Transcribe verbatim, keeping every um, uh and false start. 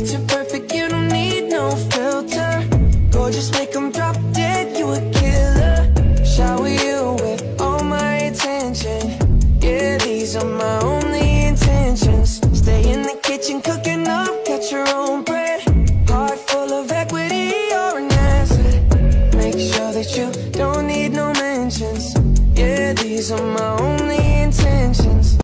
picture perfect, you don't need no filter. Gorgeous, make 'em